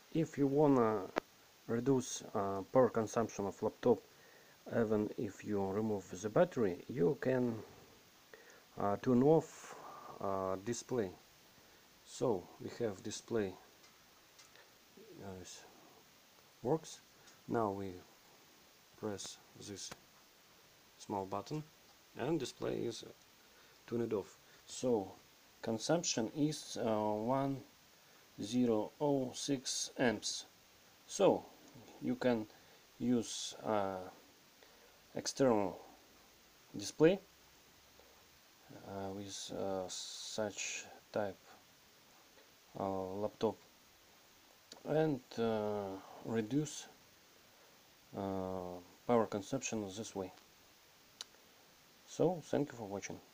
If you wanna reduce power consumption of laptop, even if you remove the battery, you can turn off display. So we have display works. Now we press this small button and display is turned off. So consumption is 1006 amps. So you can use external display with such type laptop and reduce power consumption this way. So thank you for watching.